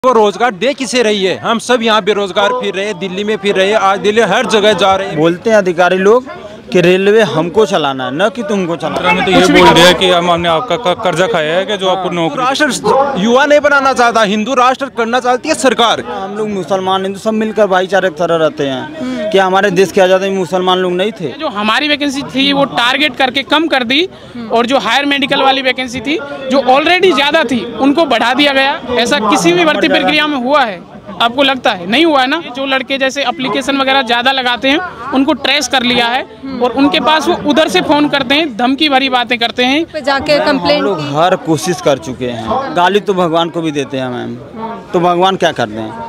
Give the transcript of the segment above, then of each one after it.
को रोजगार दे किसे रही है? हम सब यहाँ बेरोजगार फिर रहे हैं, दिल्ली में फिर रहे हैं, आज दिल्ली हर जगह जा रहे हैं। बोलते हैं अधिकारी लोग कि रेलवे हमको चलाना है, न कि तुमको चलाना है। तो ये बोल रहे हैं कि हमने आपका कर्जा खाया है कि जो आपको नौकरी। राष्ट्र युवा नहीं बनाना चाहता, हिंदू राष्ट्र करना चाहती है सरकार। हम लोग मुसलमान हिंदू सब मिलकर भाईचारे की तरह रहते हैं। क्या हमारे देश की आज़ादी में मुसलमान लोग नहीं थे? जो हमारी वैकेंसी थी वो टारगेट करके कम कर दी, और जो हायर मेडिकल वाली वैकेंसी थी जो ऑलरेडी ज़्यादा थी उनको बढ़ा दिया गया। ऐसा किसी भी भर्ती प्रक्रिया में हुआ है? आपको लगता है नहीं हुआ है ना? जो लड़के जैसे एप्लीकेशन वगैरह ज़्यादा लगाते हैं उनको ट्रेस कर लिया है, और उनके पास वो उधर से फ़ोन करते हैं, धमकी भरी बातें करते हैं, पे जाके कंप्लेंट। लोग हर कोशिश कर चुके हैं, गाली तो भगवान को भी देते हैं मैम, तो भगवान क्या करते हैं?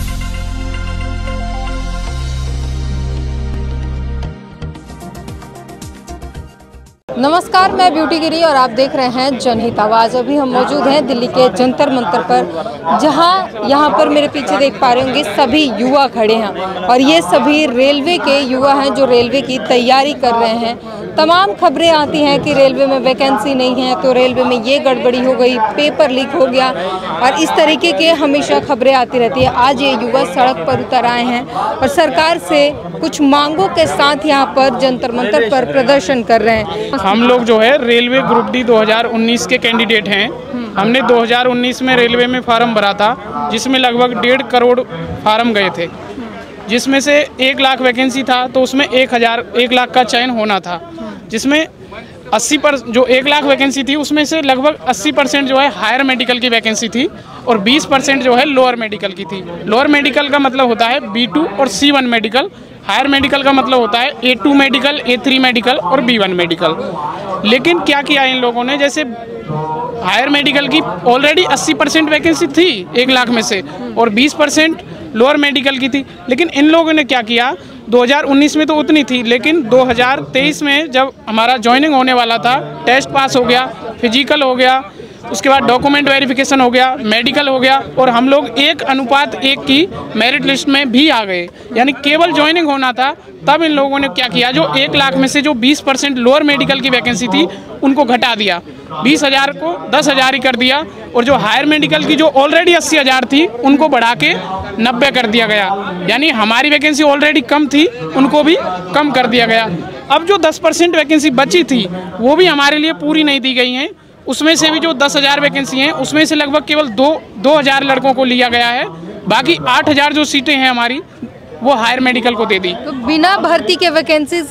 नमस्कार, मैं ब्यूटी गिरी और आप देख रहे हैं जनहित आवाज़। अभी हम मौजूद हैं दिल्ली के जंतर मंतर पर, जहां यहाँ पर मेरे पीछे देख पा रहे होंगे सभी युवा खड़े हैं, और ये सभी रेलवे के युवा हैं जो रेलवे की तैयारी कर रहे हैं। तमाम खबरें आती हैं कि रेलवे में वैकेंसी नहीं है, तो रेलवे में ये गड़बड़ी हो गई, पेपर लीक हो गया, और इस तरीके के हमेशा खबरें आती रहती है। आज ये युवा सड़क पर उतर आए हैं और सरकार से कुछ मांगों के साथ यहाँ पर जंतर मंतर पर प्रदर्शन कर रहे हैं। हम लोग जो है रेलवे ग्रुप डी 2019 के कैंडिडेट हैं। हमने 2019 में रेलवे में फार्म भरा था, जिसमें लगभग 1.5 करोड़ फार्म गए थे, जिसमें से 1 लाख वैकेंसी था, तो उसमें 1 लाख का चयन होना था, जिसमें 80% जो 1 लाख वैकेंसी थी उसमें से लगभग 80% जो है हायर मेडिकल की वैकेंसी थी, और 20% जो है लोअर मेडिकल की थी। लोअर मेडिकल का मतलब होता है B2 और C1 मेडिकल, हायर मेडिकल का मतलब होता है A2 मेडिकल, A3 मेडिकल और B1 मेडिकल। लेकिन क्या किया इन लोगों ने, जैसे हायर मेडिकल की ऑलरेडी 80% वैकेंसी थी 1 लाख में से, और 20% लोअर मेडिकल की थी। लेकिन इन लोगों ने क्या किया, 2019 में तो उतनी थी, लेकिन 2023 में जब हमारा ज्वाइनिंग होने वाला था, टेस्ट पास हो गया, फिजिकल हो गया, उसके बाद डॉक्यूमेंट वेरिफिकेशन हो गया, मेडिकल हो गया, और हम लोग 1:1 की मेरिट लिस्ट में भी आ गए। यानी केवल ज्वाइनिंग होना था, तब इन लोगों ने क्या किया, जो 1 लाख में से जो 20% लोअर मेडिकल की वैकेंसी थी उनको घटा दिया, 20,000 को 10,000 ही कर दिया, और जो हायर मेडिकल की जो ऑलरेडी 80,000 थी उनको बढ़ा के 90 कर दिया गया। यानी हमारी वैकेंसी ऑलरेडी कम थी, उनको भी कम कर दिया गया। अब जो 10% वैकेंसी बची थी वो भी हमारे लिए पूरी नहीं दी गई हैं। उसमें से भी जो 10,000 वैकेंसी हैं उसमें से लगभग केवल 2,000 लड़कों को लिया गया है। बाकी 8,000 जो सीटें हैं हमारी वो हायर मेडिकल को दे दी। तो बिना भर्ती के वैकेंसीज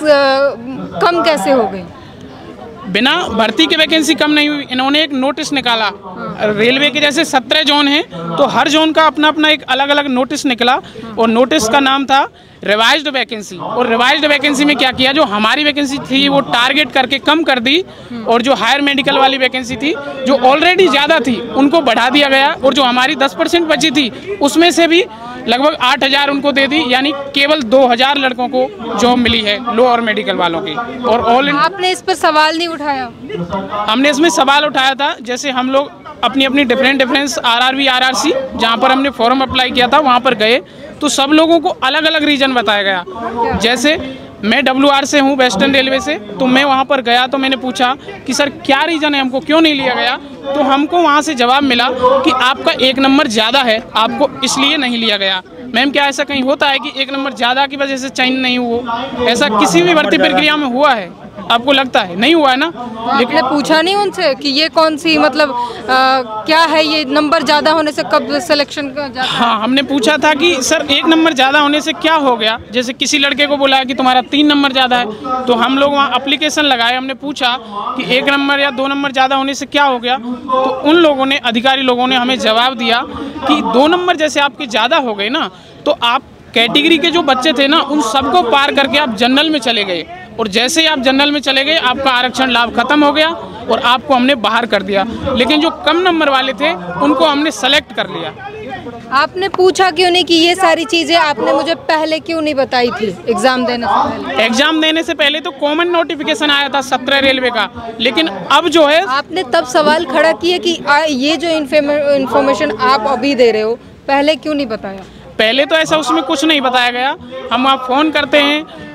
कम कैसे हो गई? बिना भर्ती के वैकेंसी कम नहीं हुई। इन्होंने एक नोटिस निकाला, रेलवे के जैसे 17 जोन हैं, तो हर जोन का अपना अपना एक अलग अलग नोटिस निकला, और नोटिस का नाम था रिवाइज्ड वैकेंसी। और रिवाइज्ड वैकेंसी में क्या किया, जो हमारी वैकेंसी थी वो टारगेट करके कम कर दी, और जो हायर मेडिकल वाली वैकेंसी थी जो ऑलरेडी ज़्यादा थी उनको बढ़ा दिया गया, और जो हमारी 10% बची थी उसमें से भी लगभग 8,000 उनको दे दी। यानी केवल 2,000 लड़कों को जॉब मिली है लोअर मेडिकल वालों की। और ऑल आपने इस पर सवाल नहीं उठाया? हमने इसमें सवाल उठाया था, जैसे हम लोग अपनी अपनी डिफरेंट RRB RRC जहाँ पर हमने फॉर्म अप्लाई किया था वहाँ पर गए, तो सब लोगों को अलग अलग रीज़न बताया गया। जैसे मैं WR से हूँ, वेस्टर्न रेलवे से, तो मैं वहाँ पर गया तो मैंने पूछा कि सर क्या रीज़न है, हमको क्यों नहीं लिया गया? तो हमको वहाँ से जवाब मिला कि आपका 1 नंबर ज़्यादा है, आपको इसलिए नहीं लिया गया। मैम, क्या ऐसा कहीं होता है कि 1 नंबर ज़्यादा की वजह से चयन नहीं हुआ? ऐसा किसी भी भर्ती प्रक्रिया में हुआ है? आपको लगता है नहीं हुआ है ना? लेकिन पूछा नहीं उनसे कि ये कौन सी मतलब क्या है, ये नंबर ज़्यादा होने से कब सिलेक्शन का जाता है? हाँ, हमने पूछा था कि सर 1 नंबर ज़्यादा होने से क्या हो गया। जैसे किसी लड़के को बोला कि तुम्हारा 3 नंबर ज़्यादा है, तो हम लोग वहाँ एप्लीकेशन लगाए, हमने पूछा कि 1 नंबर या 2 नंबर ज़्यादा होने से क्या हो गया। तो उन लोगों ने, अधिकारी लोगों ने हमें जवाब दिया कि 2 नंबर जैसे आपके ज़्यादा हो गए ना, तो आप कैटेगरी के जो बच्चे थे ना उन सबको पार करके आप जनरल में चले गए, और जैसे ही आप जनरल में चले गए आपका आरक्षण लाभ खत्म हो गया और आपको हमने बाहर कर दिया। लेकिन जो कम नंबर वाले थे उनको हमने सेलेक्ट कर लिया। आपने पूछा क्यों नहीं कि ये सारी चीज़ें आपने मुझे पहले क्यों नहीं बताई थी एग्ज़ाम देने से पहले? एग्जाम देने से पहले तो कॉमन नोटिफिकेशन आया था 17 रेलवे का, लेकिन अब जो है आपने तब सवाल खड़ा किया कि ये जो इन्फॉर्मेशन आप अभी दे रहे हो पहले क्यों नहीं बताया? पहले तो ऐसा उसमें कुछ नहीं बताया गया। हम वहाँ फ़ोन करते हैं,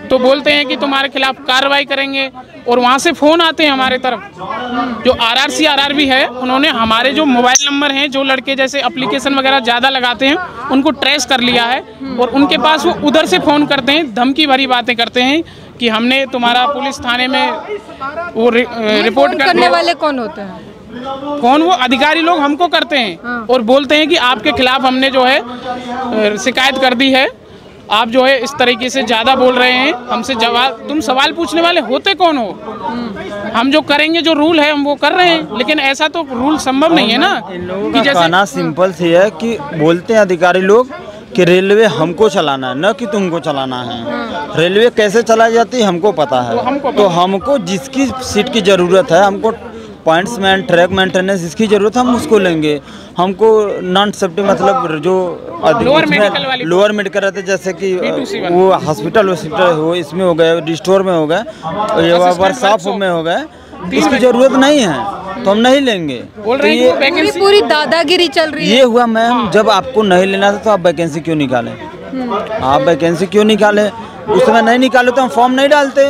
तो बोलते हैं कि तुम्हारे खिलाफ कार्रवाई करेंगे, और वहाँ से फ़ोन आते हैं हमारे तरफ। जो RRC है, उन्होंने हमारे जो मोबाइल नंबर हैं, जो लड़के जैसे एप्लीकेशन वगैरह ज़्यादा लगाते हैं, उनको ट्रेस कर लिया है, और उनके पास वो उधर से फ़ोन करते हैं, धमकी भरी बातें करते हैं कि हमने तुम्हारा पुलिस थाने में वो रिपोर्ट करने वाले कौन होते हैं? फ़ोन वो अधिकारी लोग हमको करते हैं और बोलते हैं कि आपके खिलाफ हमने जो है शिकायत कर दी है, आप जो है इस तरीके से ज़्यादा बोल रहे हैं, हमसे जवाब, तुम सवाल पूछने वाले होते कौन हो? हम जो करेंगे, जो रूल है हम वो कर रहे हैं, लेकिन ऐसा तो रूल संभव नहीं है ना। कि जैसे कहना सिंपल सी है कि बोलते हैं अधिकारी लोग कि रेलवे हमको चलाना है, न कि तुमको चलाना है। रेलवे कैसे चलाई जाती है हमको पता है, तो हमको जिसकी सीट की ज़रूरत है, हमको पॉइंट्समैन, ट्रैक मेंटेनेंस इसकी ज़रूरत है, हम उसको लेंगे। हमको नॉन सेफ्टी मतलब जो लोअर मेडिकल रहते, जैसे कि वो हॉस्पिटल हो, इसमें हो गए, स्टोर में हो गए, वर्कशॉप में हो गए, इसकी ज़रूरत नहीं है तो हम नहीं लेंगे। बोल रहे हैं कि पूरी दादागिरी चल रही है। ये हुआ मैम, जब आपको नहीं लेना था तो आप वैकेंसी क्यों निकालें? आप वैकेंसी क्यों निकालें? उस समय नहीं निकाले तो हम फॉर्म नहीं डालते।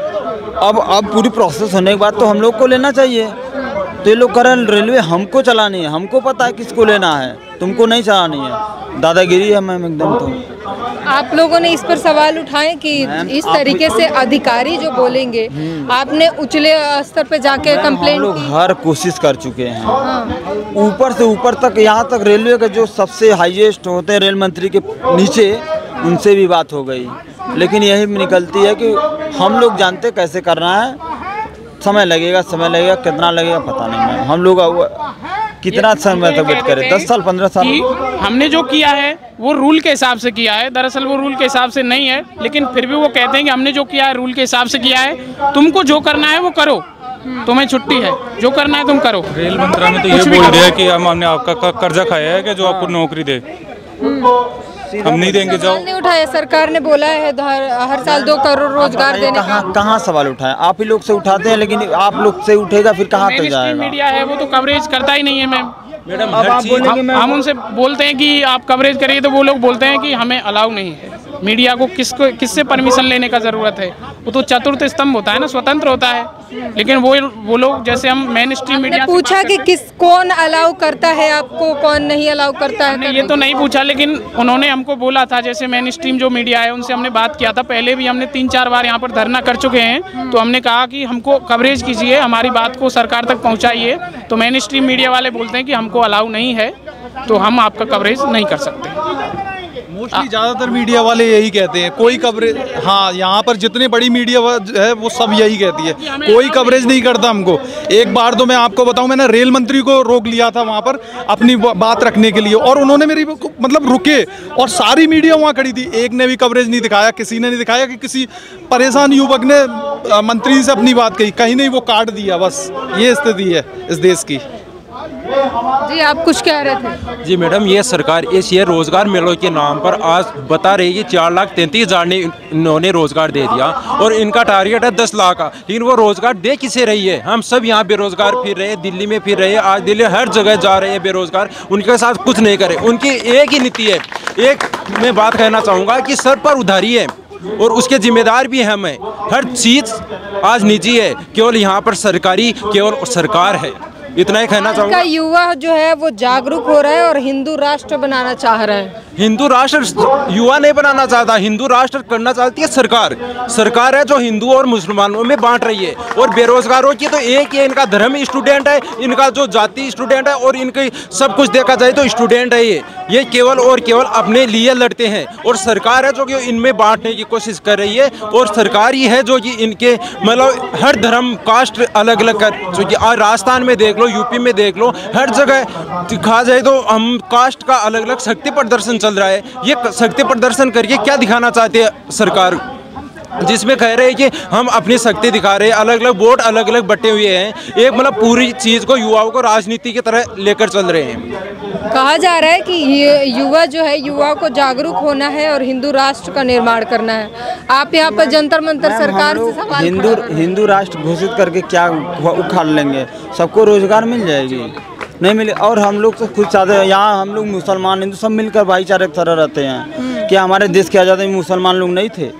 अब पूरी प्रोसेस होने के बाद तो हम लोग को लेना चाहिए। तो ये लोग कह रहे हैं रेलवे हमको चलानी है, हमको पता है किसको लेना है, तुमको नहीं चलानी है। दादागिरी है मैम एकदम। तो आप लोगों ने इस पर सवाल उठाए कि इस तरीके से अधिकारी जो बोलेंगे, आपने उचले स्तर पे जाके कंप्लेंट लोग हर कोशिश कर चुके हैं, ऊपर से ऊपर तक, यहाँ तक रेलवे के जो सबसे हाईएस्ट होते हैं रेल मंत्री के नीचे, उनसे भी बात हो गई, लेकिन यही निकलती है कि हम लोग जानते कैसे करना है, समय लगेगा कितना लगेगा पता नहीं है। हम लोग कितना समय तक वेट करें? 10 साल 15 साल। हमने जो किया है वो रूल के हिसाब से किया है, दरअसल वो रूल के हिसाब से नहीं है, लेकिन फिर भी वो कहते हैं कि हमने जो किया है रूल के हिसाब से किया है, तुमको जो करना है वो करो, तुम्हें छुट्टी है, जो करना है तुम करो। रेल मंत्रालय में तो ये बोल रहे हैं कि हमने आपका कर्जा खाया है कि जो आपको नौकरी दे, हम नहीं देंगे। जाओ, नहीं उठाया, सरकार ने बोला है हर साल 2 करोड़ रोजगार देने का। कहाँ सवाल उठाए? आप ही लोग से उठाते हैं, लेकिन आप लोग से उठेगा फिर कहाँ तक जाएगा? मीडिया है वो तो कवरेज करता ही नहीं है मैम। मैडम हम उनसे बोलते हैं कि आप कवरेज करिए, तो वो लोग बोलते हैं कि हमें अलाउ नहीं है। मीडिया को किससे परमिशन लेने का ज़रूरत है? वो तो चतुर्थ स्तंभ होता है ना, स्वतंत्र होता है, लेकिन वो लोग जैसे हम मेन स्ट्रीम मीडिया पूछा कि कौन अलाउ करता है आपको, कौन नहीं अलाउ करता है? ये तो नहीं पूछा, लेकिन उन्होंने हमको बोला था, जैसे मेन स्ट्रीम जो मीडिया है उनसे हमने बात किया था, पहले भी हमने 3-4 बार यहाँ पर धरना कर चुके हैं, तो हमने कहा कि हमको कवरेज कीजिए, हमारी बात को सरकार तक पहुँचाइए। तो मेन स्ट्रीम मीडिया वाले बोलते हैं कि हमको अलाउ नहीं है, तो हम आपका कवरेज नहीं कर सकते। मोस्टली ज़्यादातर मीडिया वाले यही कहते हैं, कोई कवरेज, हाँ यहाँ पर जितनी बड़ी मीडिया है वो सब यही कहती है, कोई कवरेज नहीं करता हमको। एक बार तो मैं आपको बताऊं, मैंने रेल मंत्री को रोक लिया था वहाँ पर अपनी बात रखने के लिए, और उन्होंने मेरी मतलब रुके, और सारी मीडिया वहाँ खड़ी थी, एक ने भी कवरेज नहीं दिखाया, किसी ने नहीं दिखाया कि किसी परेशान युवक ने मंत्री से अपनी बात कही, कहीं नहीं, वो काट दिया। बस ये स्थिति है इस देश की। जी आप कुछ कह रहे थे? जी मैडम, ये सरकार इस ये रोजगार मेलों के नाम पर आज बता रही है कि 4,33,000 ने इन्होंने रोजगार दे दिया, और इनका टारगेट है 10 लाख का, लेकिन वो रोजगार दे किसे रही है? हम सब यहाँ बेरोजगार फिर रहे हैं, दिल्ली में फिर रहे हैं, आज दिल्ली हर जगह जा रहे हैं बेरोजगार, उनके साथ कुछ नहीं करे। उनकी एक ही नीति है, एक मैं बात कहना चाहूँगा कि सर पर उधारी है और उसके जिम्मेदार भी हम हैं। हर चीज़ आज निजी है, केवल यहाँ पर सरकारी केवल सरकार है, इतना ही कहना चाहूँगा। युवा जो है वो जागरूक हो रहा है और हिंदू राष्ट्र बनाना चाह रहा है। हिंदू राष्ट्र युवा नहीं बनाना चाहता, हिंदू राष्ट्र करना चाहती है सरकार। सरकार है जो हिंदू और मुसलमानों में बांट रही है, और बेरोजगारों की तो एक ही इनका धर्म स्टूडेंट है, इनका जो जाति स्टूडेंट है, और इनके सब कुछ देखा जाए तो स्टूडेंट है। ये केवल और केवल अपने लिए लड़ते हैं, और सरकार है जो कि इनमें बांटने की कोशिश कर रही है, और सरकार ही है जो कि इनके मतलब हर धर्म कास्ट अलग अलग कर, जो कि राजस्थान में देख लो, यूपी में देख लो, हर जगह दिखा जाए तो हम कास्ट का अलग अलग शक्ति प्रदर्शन चल रहा है। ये शक्ति प्रदर्शन करके क्या दिखाना चाहते हैं सरकार, जिसमें कह रहे हैं कि हम अपनी शक्ति दिखा रहे हैं, अलग अलग वोट अलग अलग बटे हुए हैं, एक मतलब पूरी चीज़ को युवाओं को राजनीति की तरह लेकर चल रहे हैं। कहा जा रहा है कि ये युवा जो है, युवाओं को जागरूक होना है और हिंदू राष्ट्र का निर्माण करना है। आप यहाँ पर जंतर मंतर सरकार से सवाल हिंदू राष्ट्र घोषित करके क्या उखाड़ लेंगे? सबको रोजगार मिल जाएगी? नहीं मिले। और हम लोग तो खुद चाहते हैं, यहाँ हम लोग मुसलमान हिंदू सब मिलकर भाईचारे की तरह रहते हैं। क्या हमारे देश की आज़ादी में मुसलमान लोग नहीं थे?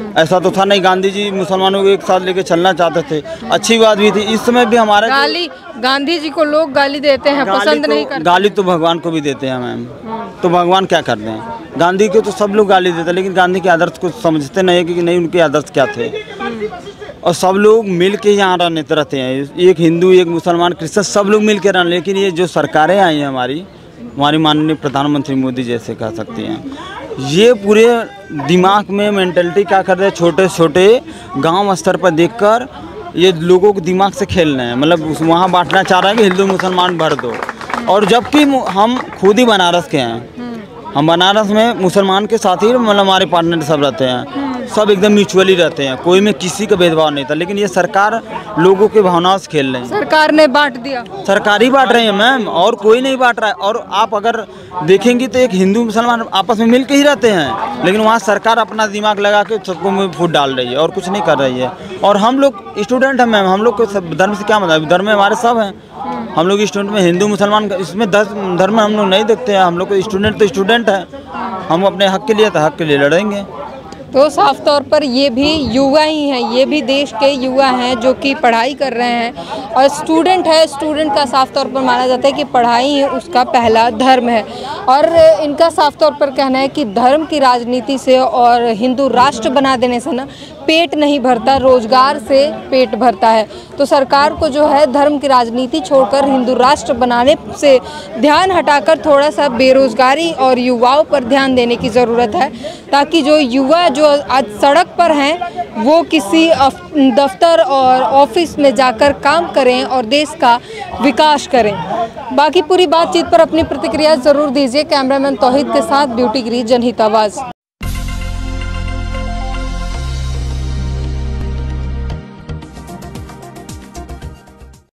ऐसा तो था नहीं, गांधी जी मुसलमानों को एक साथ लेके चलना चाहते थे, अच्छी बात भी थी। इस समय भी हमारा गांधी जी को लोग गाली देते हैं, पसंद नहीं करते। गाली तो भगवान को भी देते हैं मैम, तो भगवान क्या करते हैं? गांधी को तो सब लोग गाली देते हैं, लेकिन गांधी के आदर्श को समझते नहीं है कि नहीं उनके आदर्श क्या थे। और सब लोग मिल के यहाँ रहते हैं, एक हिंदू, एक मुसलमान, क्रिश्चियन, सब लोग मिल के रहने। लेकिन ये जो सरकारें आई हैं हमारी माननीय प्रधानमंत्री मोदी जैसे कह सकते हैं, ये पूरे दिमाग में मेंटलिटी क्या कर रहे हैं, छोटे छोटे गांव स्तर पर देखकर ये लोगों को दिमाग से खेल रहे हैं। मतलब वहाँ बांटना चाह रहे हैं कि हिंदू मुसलमान भर दो। और जबकि हम खुद ही बनारस के हैं, हम बनारस में मुसलमान के साथ ही मतलब हमारे पार्टनर सब रहते हैं, सब एकदम म्यूचुअली रहते हैं, कोई में किसी का भेदभाव नहीं था। लेकिन ये सरकार लोगों के भावनाओं से खेल रही है। सरकार ने बांट दिया, सरकार ही बांट रही है मैम, और कोई नहीं बांट रहा है। और आप अगर देखेंगी तो एक हिंदू मुसलमान आपस में मिल के ही रहते हैं, लेकिन वहाँ सरकार अपना दिमाग लगा के सबको में फूट डाल रही है और कुछ नहीं कर रही है। और हम लोग स्टूडेंट हैं मैम, हम लोग को सब धर्म से क्या मतलब, धर्म में हमारे सब हैं। हम लोग स्टूडेंट में हिंदू मुसलमान इसमें धर्म हम लोग नहीं देखते हैं। हम लोग को स्टूडेंट तो स्टूडेंट है, हम अपने हक के लिए तो हक के लिए लड़ेंगे। तो साफ तौर पर ये भी युवा ही हैं, ये भी देश के युवा हैं जो कि पढ़ाई कर रहे हैं। और स्टूडेंट है, स्टूडेंट का साफ तौर पर माना जाता है कि पढ़ाई ही उसका पहला धर्म है। और इनका साफ तौर पर कहना है कि धर्म की राजनीति से और हिंदू राष्ट्र बना देने से ना पेट नहीं भरता, रोजगार से पेट भरता है। तो सरकार को जो है धर्म की राजनीति छोड़कर हिंदू राष्ट्र बनाने से ध्यान हटाकर थोड़ा सा बेरोजगारी और युवाओं पर ध्यान देने की ज़रूरत है, ताकि जो युवा जो आज सड़क पर हैं वो किसी दफ्तर और ऑफिस में जाकर काम करें और देश का विकास करें। बाकी पूरी बातचीत पर अपनी प्रतिक्रिया ज़रूर दीजिए। कैमरामैन तौहीद के साथ ब्यूटी गिरी, जनहित आवाज़।